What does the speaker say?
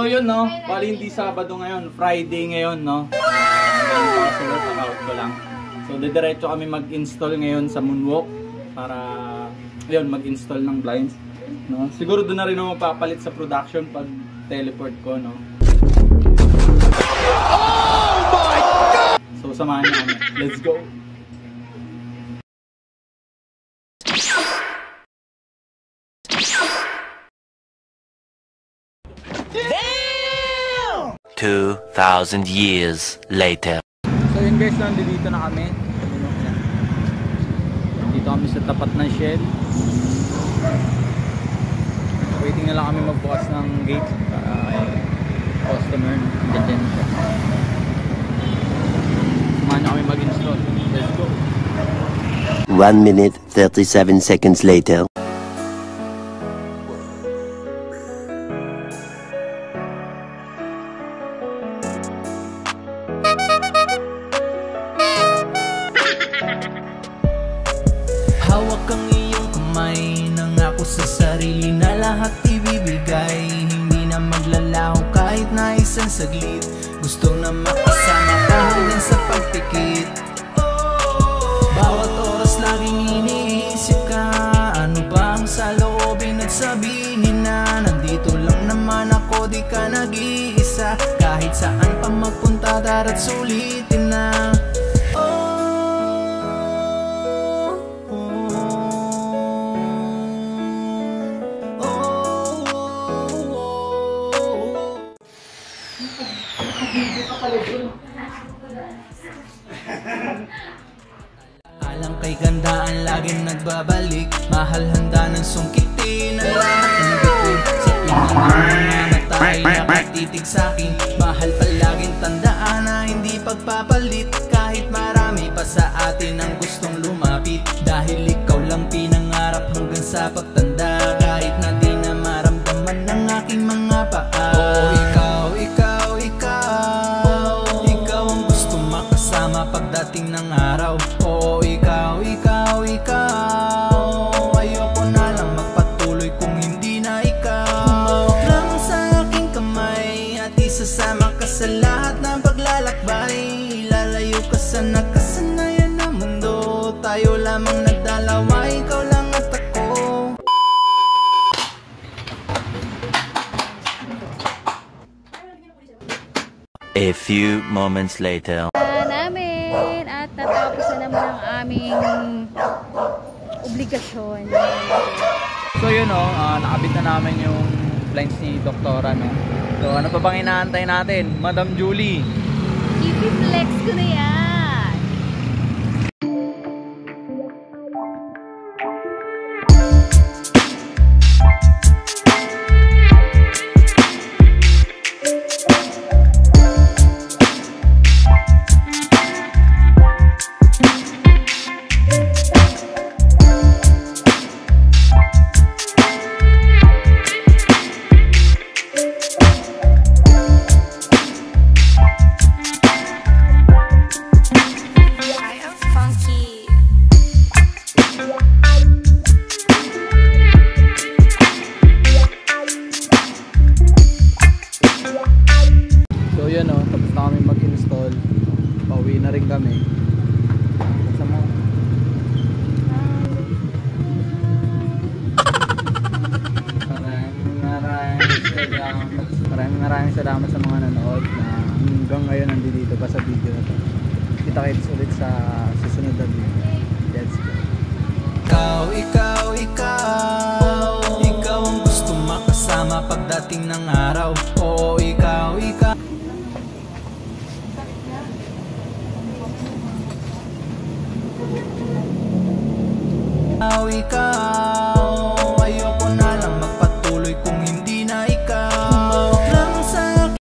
So yun no, bali hindi Sabado ngayon, Friday ngayon no. Account ko lang. So didiretso kami mag-install ngayon sa Moonwalk para yun mag-install ng blinds. No? Siguro doon na rin ako papalit sa production pag teleport ko no. Oh my God! So samahan niyo kami. Let's go. Damn! 2,000 years later. So yun guys, nandito na kami. Dito kami sa tapat ng Shell. Waiting na lang kami magbukas ng gate para customer. Diyan siya. Samahan na kami mag-install. Let's go. 1 minute 37 seconds later. Hawak ang iyong kamay, nangako sa sarili na lahat ibibigay. Hindi na maglalaho kahit na isang saglit. Gusto na makasama ka hanggang sa pagpikit. Bawat oras laging iniisip ka. Ano ba ang saloobin at sabihin na nandito lang naman ako, di ka nag-iisa. Kahit saan pa magpunta darat sulitin na. Alang kay gandaan laging nagbabalik. Mahal handa ng sungkitin ang lahat ng bituin. Sa pinangangamatay nakatitig sa'kin. Mahal palaging tandaan na hindi pagpapalit. Kahit marami pa sa atin ang gustong lumapit. Dahil ikaw lang pinangarap hanggang sa pagtanda. Kahit na di na maramdaman ng aking mga paa. Oh, ikaw ang gusto makasama pagdating ng araw. Oh, ikaw ayoko na lang magpatuloy kung hindi na ikaw. Humawak lang sa aking kamay at isasama ka sa lahat ng paglalakbay. Ilalayo ka sa nakasanayan ng mundo. Tayo lamang nagdalawa, ikaw lang at ako. A few moments later. Namin at natapos na naman ang aming obligasyon. So yun o, nakabit na namin yung blinds ni Doktora no. So ano pa bang inaantay natin, Madam Julie? I-flex ko na yan. So yun o, tapos na kami mag-install. Pauwi na rin kami. Sama. Maraming salamat sa mga nanood na hanggang ngayon nandito pa sa video na to. Kita-kits ulit sa susunod na video. Let's go. Ikaw ang gusto makasama pagdating ng araw. Oh, ikaw ikaw